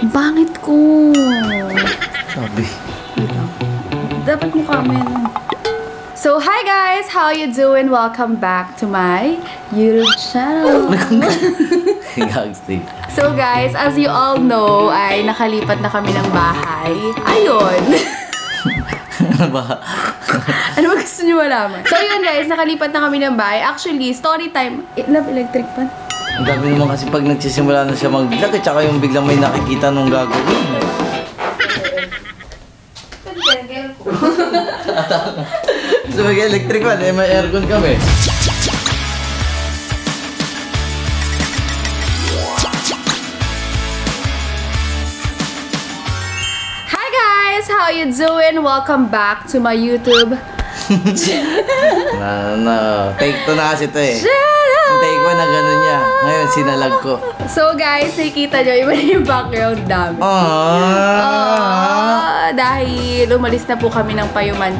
Ang pangit ko. Sabi. Dapat mukha mo yan. So, hi guys! How you doing? Welcome back to my YouTube channel. So guys, as you all know, ay nakalipat na kami ng bahay. Ayun! Ano ba gusto niyo malaman? So yun guys, nakalipat na kami ng bahay. Actually, story time. Love electric pan. Ang dami naman kasi pag nagsisimula na siya mag-vlog at saka yung biglang may nakikita nung gagawin. So mag-electric pan, eh may aircon kami. Hi guys! How you doing? Welcome back to my YouTube. Take to na kasi ito eh. Take ko na gano'n niya. Ngayon, sinalag ko. So guys, nakikita nyo, iba na yung background namin. Dahil umalis na po kami ng payaman.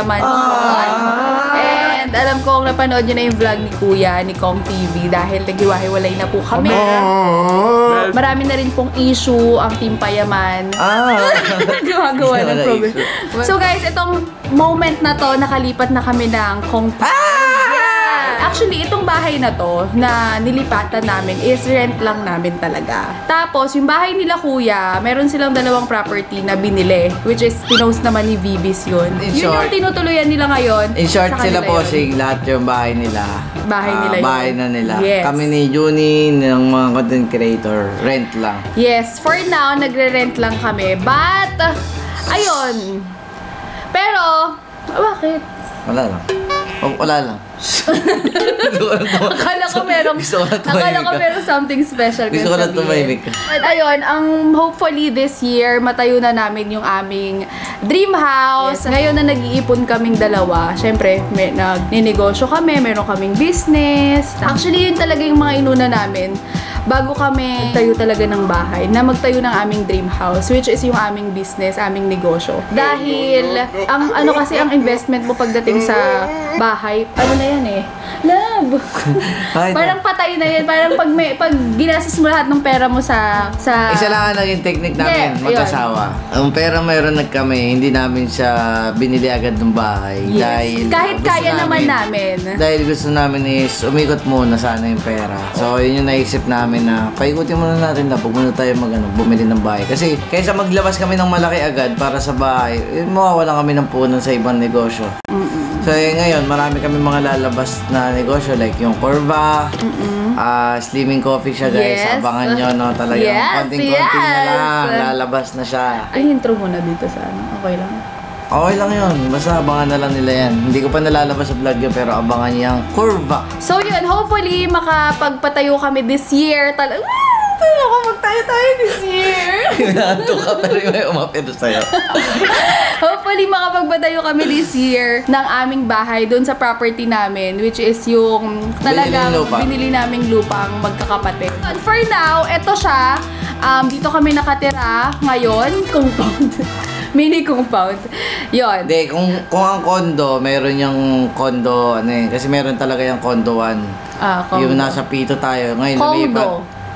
And alam ko kung napanood nyo na yung vlog ni Kuya, ni Kong TV, dahil naghiwa-hiwalay na po kami. Marami na rin pong issue ang Team Payaman. Gumagawa ng problem. So guys, itong moment na to, nakalipat na kami ng Kong TV. Actually, itong bahay na to na nilipatan namin is rent lang namin talaga. Tapos, yung bahay nila kuya, meron silang dalawang property na binili, which is pinost naman ni Vibis yun. Yun yung tinutuluyan nila ngayon. In short, sila po sing lahat yung bahay nila. Bahay nila yun. Bahay na nila. Yes. Kami ni Junie, ng mga content creator, rent lang. Yes, for now, nagre-rent lang kami. But, ayun. Pero, bakit? Wala lang. Wala lang. Akala ko merong something special. Gusto ko lang tumahimik. At ayun, hopefully this year, matayo na namin yung aming dream house. Ngayon na nag-iipon kaming dalawa. Siyempre, nagninegosyo kami, meron kaming business. Actually, yun talaga yung mga inuna namin. Bago kami tayo talaga ng bahay, na magtayo ng aming dream house, which is yung aming business, aming negosyo. Dahil, ang investment mo pagdating sa bahay, ano na yan eh? Love! Parang patay na yan. Parang pag ginastos mo lahat ng pera mo sa... Isa lang ang naging technique namin, mag-asawa. Ang pera mayroon kami, hindi namin siya binili agad ng bahay. Yes. Dahil kahit kaya naman namin. Dahil gusto namin is umikot muna sana yung pera. So, yun yung naisip namin na paikutin muna natin na pag muna tayo bumili ng bahay. Kasi kaysa maglabas kami ng malaki agad para sa bahay, mawawalan kami ng punan sa ibang negosyo. So ngayon, marami kami mga lalabas na negosyo like yung Corva, Slimming Coffee siya guys. Yes. Abangan nyo, no? Talagang konting-konting na lang, lalabas na siya. Ay, intro muna dito sa ano. Okay lang. Okay lang yun. Basta abangan na lang nila yan. Hindi ko pa nalalabas sa vlog yun, pero abangan yung Curva. So yun, hopefully makapagpatayo kami this year. Ako magtayo this year. Naanto ka, pero yung may umapito sa'yo. Hopefully makapagpatayo kami this year ng aming bahay doon sa property namin, which is yung talagang binili naming lupang magkakapatid. And for now, eto siya. Dito kami nakatira ngayon. Compound. Mini compound. Yon. Hindi, kung ang condo, meron yung condo, ano eh, kasi meron talaga yung condo 1. Condo. Yung nasa Pito tayo. Ngayon, Condo.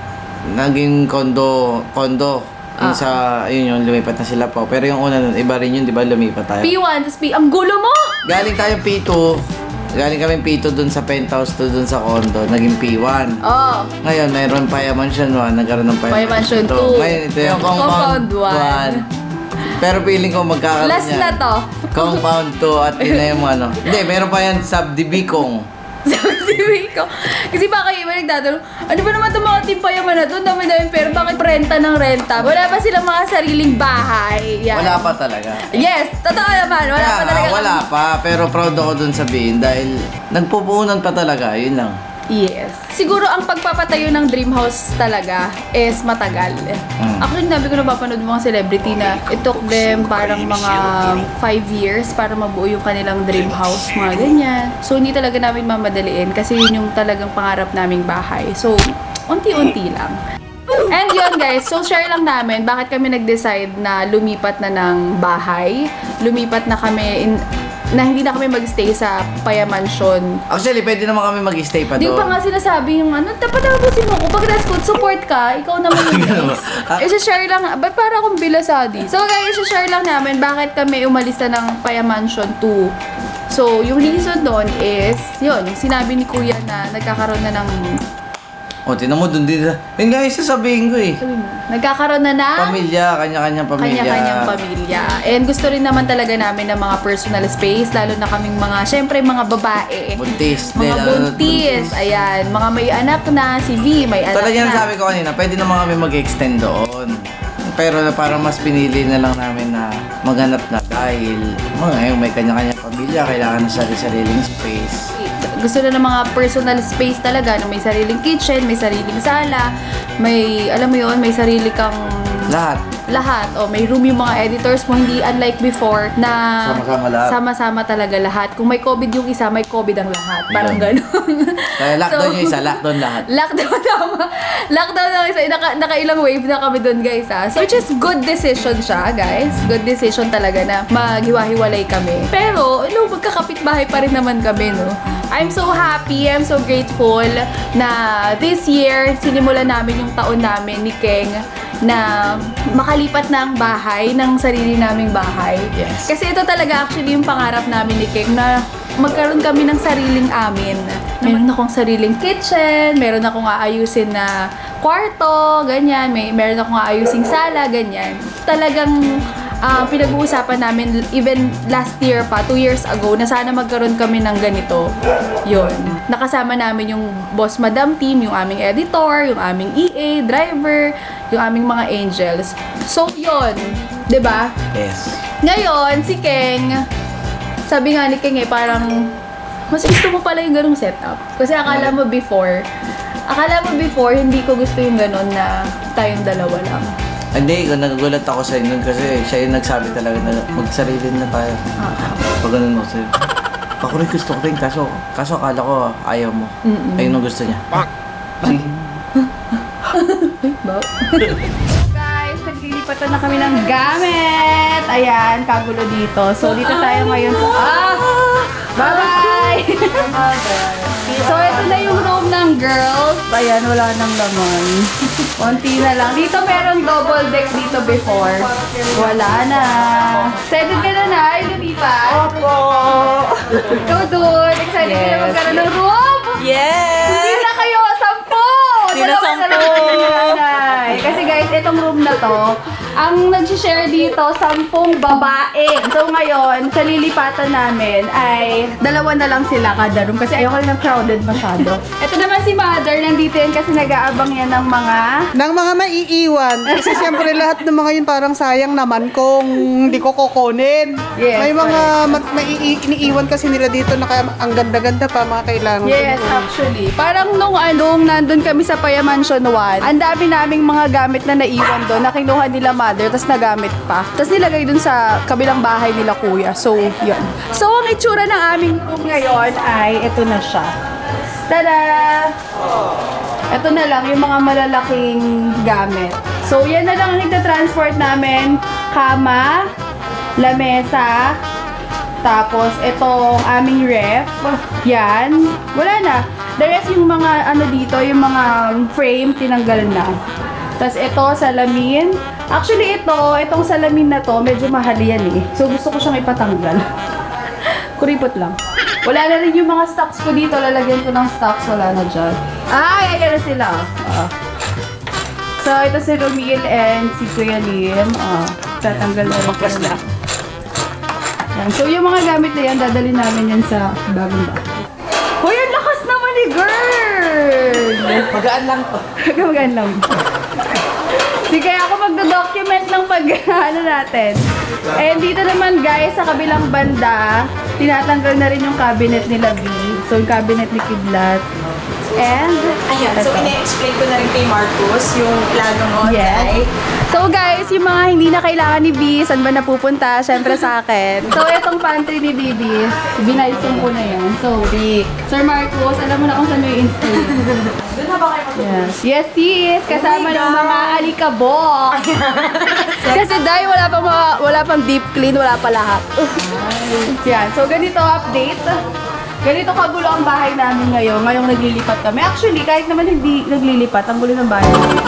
Naging condo. Yung yun, lumipat na sila po. Pero yung una nun, iba rin yun, di ba, lumipat tayo. P1, tapos ang gulo mo! Galing tayo P2. Galing kami P2 dun sa penthouse to dun sa condo. Naging P1. Ngayon, mayroon Payamansion 1. Nagkaroon ng Payamansion 2. Ngayon, ito yung compound 1. Pero feeling ko magkakaroon last yan. na to. Compound 2 at yun na yung ano. Hindi, meron pa yan subdibicong. Subdibicong. Kasi baka iba nagtatanong, ano ba naman itong mga timpayaman na to? Dami-dami pero bakit renta ng renta? Wala pa silang mga sariling bahay. Yan. Wala pa talaga. Yes, totoo naman. Wala pa talaga. Wala pa, pero proud ako dun sabihin dahil nagpupunan pa talaga, yun lang. Yes. Siguro ang pagpapatayo ng dream house talaga is matagal. Actually, nabi ko napapanood mga celebrity na it took them parang mga 5 years para mabuo yung kanilang dream house, mga ganyan. So, hindi talaga namin mamadaliin kasi yun yung talagang pangarap naming bahay. So, unti-unti lang. And yun guys, so share lang namin bakit kami nag-decide na lumipat na ng bahay. Lumipat na kami na hindi na kami mag-stay sa Paya Mansion. Actually, pwede naman kami mag-stay pa Di doon. pa nga sinasabi yung ano, dapat tapusin mo ko. Pag dress code, support ka, ikaw naman yung next. I-share lang, ba't para akong bilasadi? So guys, i-share lang namin bakit kami umalis na ng Paya Mansion 2. So, yung reason doon is, yun, yung sinabi ni Kuya na nagkakaroon na ng... O, tinan mo doon din. Yun nga yung sasabihin ko eh. Sabi mo, nagkakaroon na ng... Pamilya, kanya-kanyang pamilya. Kanya-kanyang pamilya. And gusto rin naman talaga namin ng mga personal space, lalo na kaming mga, syempre, mga babae. Buntis. Mga buntis. Ayan. Mga may anak na, si V, may anak Talagang na. sabi ko kanina, pwede naman kami mag-extend doon. Pero parang mas pinili na lang namin na maghanap na dahil may kanya-kanyang pamilya, kailangan na sariling space. Gusto na ng mga personal space talaga na may sariling kitchen, may sariling sala, may, alam mo yon, may sarili kang... Lahat. O, may room yung mga editors mo, hindi unlike before na sama-sama lahat. Sama-sama talaga lahat. Kung may COVID yung isa, may COVID ang lahat. Parang gano'n. Kaya lockdown yung isa, lockdown lahat. Lockdown, tama. Lockdown ang isa. Nakailang wave na kami doon, guys, ha. So, which is good decision siya, guys. Good decision talaga na maghiwa-hiwalay kami. Pero, magkakapit-bahay pa rin naman kami, no. I'm so happy, I'm so grateful na this year, sinimulan namin yung taon namin ni Keng na makalipat ng bahay, ng sarili naming bahay. Yes. Kasi ito talaga actually yung pangarap namin ni Keng na magkaroon kami ng sariling amin. Meron akong sariling kitchen, meron akong aayusin na kwarto, ganyan. Meron akong aayusing sala, ganyan. Talagang pinag-uusapan namin even last year pa, 2 years ago, na sana magkaroon kami ng ganito. Yun. Nakasama namin yung Boss Madam team, yung aming editor, yung aming EA, driver, yung aming mga angels. So, yun. 'Di ba? Yes. Ngayon, si Keng, sabi nga ni Keng parang, mas gusto mo pala yung ganung setup. Kasi akala mo before, hindi ko gusto yung ganon na tayong dalawa lang. Hindi, nagugulat ako sa inyo kasi siya yung nagsabi talaga na magsarili na tayo. Pag ganun ako sa'yo. Ako rin gusto ko rin, kaso akala ko ayaw mo. Ayun ang gusto niya. Sige. Guys, naglilipatan na kami ng gamit. Ayan, kagulo dito. So, dito tayo ngayon sa... Bye-bye! So, ito na yung room ng girls. Ayan, wala nang laman. Konti na lang. Dito meron double deck dito before. Wala na. Excited ka na na, lumipat? Opo! Ikaw dun. Excited ka na magkaroon ng room? Yes! Hindi na kayo 10! Hindi na 10. Kasi guys, itong room na to, ang nag-share dito, 10 babae. So ngayon, sa lilipatan namin ay 2 na lang sila kada room kasi ayoko lang crowded masyado. Ito naman si Mother, nandito yan kasi nag-aabang yan ng mga maiiwan. Kasi siyempre lahat ng mga yun parang sayang naman kung hindi ko kukunin. Yes, may mga iniiwan kasi nila dito na kaya ang ganda-ganda pa mga kailangan. Yes, actually. Parang nung nandun kami sa Paya Mansion 1, ang dami naming mga gamit na naiwan doon, na kinuha nila Mother, tapos nagamit pa. Tapos nilagay dun sa kabilang bahay nila Kuya. So, yun. So, ang itsura ng aming room ngayon ay ito na siya. Tada! Ito na lang yung mga malalaking gamit. So, yan na lang ang ita-transport namin. Kama, lamesa, tapos itong aming ref. Yan. Wala na. The rest yung mga dito, yung mga frame, tinanggal na. Tapos ito, salamin. Actually, itong salamin na to, medyo mahal yan eh. So, gusto ko siyang ipatanggal. Kuripot lang. Wala na rin yung mga stocks ko dito. Lalagyan ko ng stocks. Wala na dyan. Ay, ayan na sila. So, ito si Romil and si Kuya Liam. Tatanggal na rin sila. Yan. So, yung mga gamit na yan, dadali namin yan sa bagong bahay. Hoy, ang lakas naman ni girl! Magaan lang to. Magaan lang. Sige, ako magdo-document ng natin. And dito naman guys, sa kabilang banda, tinatanggal na rin yung cabinet nila B. So, yung cabinet ni Kidlat. And, Ayan, so ito. ina-explain ko na rin kay Marcos yung plano mo. Yes. So guys, yung mga hindi na kailangan ni B, saan ba napupunta? Syempre sa akin. So itong pantry ni Bibis, binaysong ko na yan. So, Sir Marcos, alam mo na kung saan mo i-install. Doon na ba kayo Yes. Yes, sis. Kasama ng mga alikabok. Kasi dahil wala pang deep clean, wala pa lahat. Yan. So ganito update. Ganito kagulo ang bahay namin ngayon. Ngayong naglilipat kami. Actually, kahit naman hindi naglilipat, ang gulo ng bahay namin.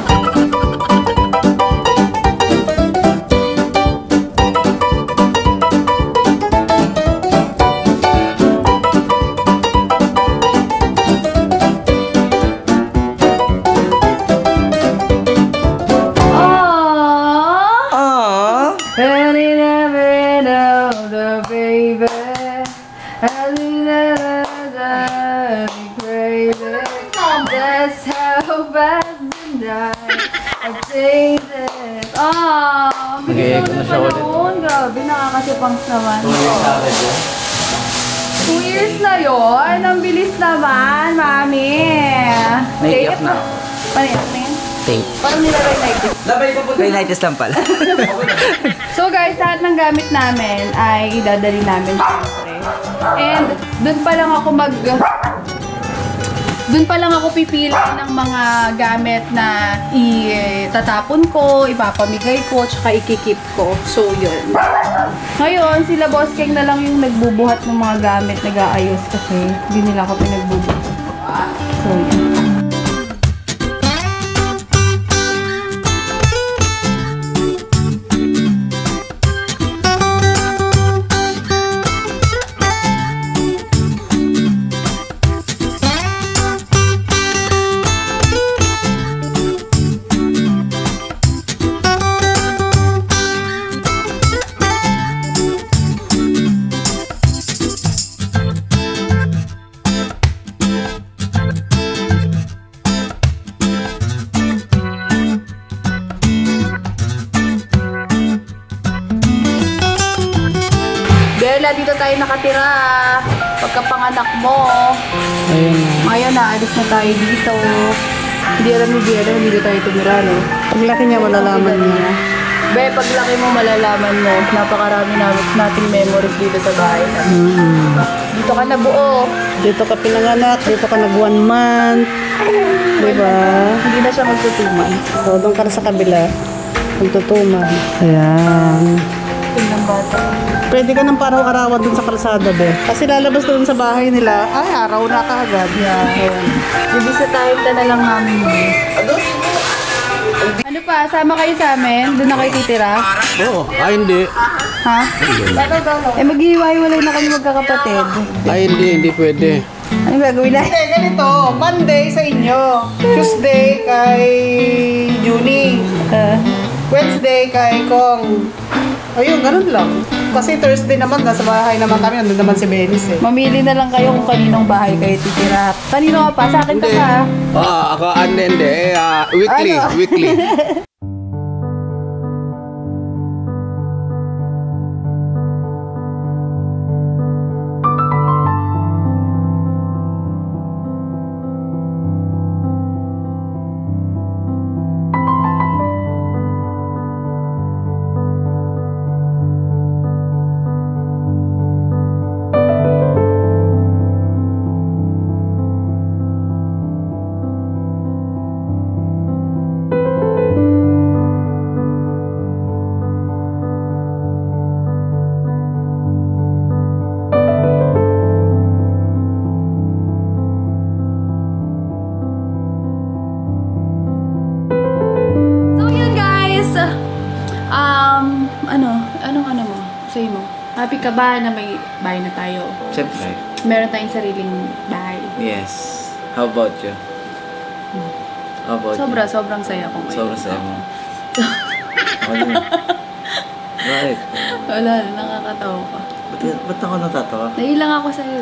And he never know the baby. And he never be crazy. That's how fast the night I take it. Ah, Okay, bilis naman kung ng siya ulit. panahon. Grabe, nakakasipangs naman. sa akin yun. 2 years na yun. Ang bilis naman, mami. Naiiyak na. Paniyak na yun? Tape. Parang nilagay na ito. Labay ko po. Rhinitis lang pala. So guys, lahat ng gamit namin ay idadali namin syempre. And doon pa lang ako pipili ng mga gamit na itatapon ko, ipapamigay ko, tsaka ikikip ko. So yun. Ngayon, sila Boss King na lang yung nagbubuhat ng mga gamit, nag-aayos kasi hindi nila ako pinagbubuhat. So yun. Bella, dito tayo nakatira. Pagkapanganak mo. Ayun na. Ngayon, naalis na tayo dito. Hindi alam ni Bella, dito tayo tumira, no? Paglaki niya, malalaman niya. Be, paglaki mo, malalaman mo. Napakarami nating memories dito sa bahay. Dito ka nabuo. Dito ka pinanganak, dito ka nag 1 month. Diba? Hindi na siya magtutuman. So, doon ka na sa kabila. Magtutuman. Ayan. Tingnan bata. Pwede ka nang paraw-arawan dun sa kalsada, be. Kasi lalabas na dun sa bahay nila, ay, araw na kaagad. Ayan. Bibisitahin ka na lang namin. Ano pa? Sama kayo sa amin? Doon na kayo titira? Oo. Hindi. Ha? Eh, maghihiwa-hiwalay na kami magkakapatid. Hindi pwede. Ano gagawin na? Okay, ganito. Monday sa inyo. Tuesday kay Junie. Wednesday kay Kong. Ayun, ganun lang. Kasi Thursday naman, nasa bahay naman kami. Nandun naman si Benis eh. Mamili na lang kayo kung kaninong bahay kayo titira. Kanino ka pa? Sa akin ka pa. Ako hindi. Weekly. Ano? Weekly. Anong mo? Say mo. Happy ka ba na may bahay na tayo? Siyempre. Meron tayong sariling bahay. Yes. How about you? How about you? Sobrang saya ko ngayon. Sobrang saya mo. Ano? Bakit? Wala, nakakatawa ka. Ba't ako natatawa? Nailang ako sa'yo.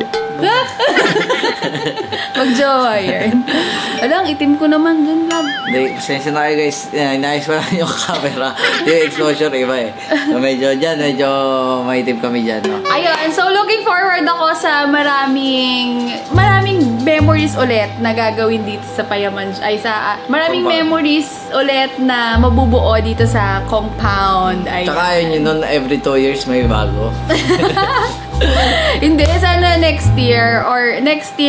Mag-jowa yan. Alang, itim ko naman dun, love. Hindi, pasensya na kayo guys. Inaayos pa lang yung camera. Yung exposure iba eh. So medyo maitim kami dyan. No? Ayun, so looking forward ako sa maraming memories ulit na gagawin dito sa Payaman, ay sa, maraming memories ulit na mabubuo dito sa compound. Ay, Tsaka yun nun, every 2 years may bago. hindi, sana next year or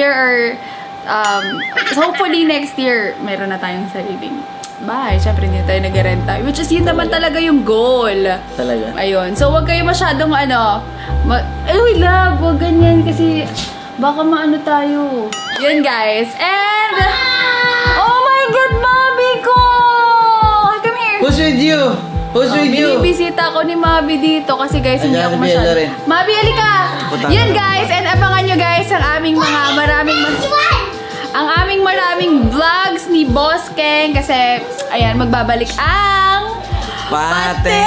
hopefully next year meron na tayong sariling bahay. Siyempre, hindi tayo nag-renta. Which is, yun naman talaga yung goal. Talaga. Ayun. So, wag kayo masyadong uy, love, wag ganyan kasi baka maano tayo. Yun, guys. And, oh my God, Mabi ko! Come here. Who's with you? Who's with you? Binibisita ako ni Mabi dito kasi guys, hindi Ayan, ako si Bella masyado. rin. Mabi, alika! Yun, guys. And abangan nyo, guys, ang aming mga maraming vlogs ni Boss Keng kasi, ayan, magbabalik ang Pate!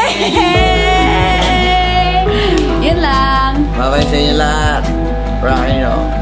Yun lang. Bye-bye sa inyo lahat. Rock and roll.